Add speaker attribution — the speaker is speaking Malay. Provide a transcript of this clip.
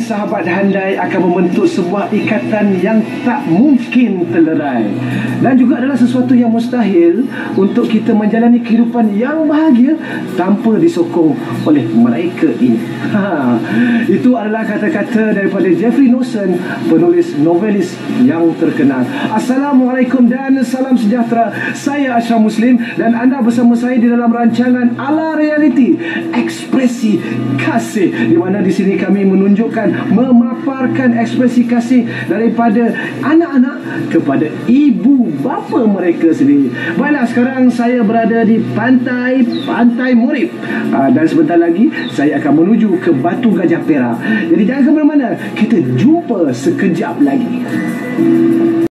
Speaker 1: sahabat handai akan membentuk sebuah ikatan yang tak mungkin terlerai, dan juga adalah sesuatu yang mustahil untuk kita menjalani kehidupan yang bahagia tanpa disokong oleh mereka ini. Itu adalah kata-kata daripada Jeffrey Noson, penulis novelis yang terkenal. Assalamualaikum dan salam sejahtera. Saya Ashraf Muslim dan anda bersama saya di dalam rancangan Ala Reality, ekspresi kasih, di mana di sini kami menunjukkan, memaparkan ekspresi kasih daripada anak-anak kepada ibu bapa mereka sendiri. Baiklah, sekarang saya berada di Pantai Murib, dan sebentar lagi saya akan menuju ke Batu Gajah Perak. Jadi jangan ke mana-mana, kita jumpa sekejap lagi.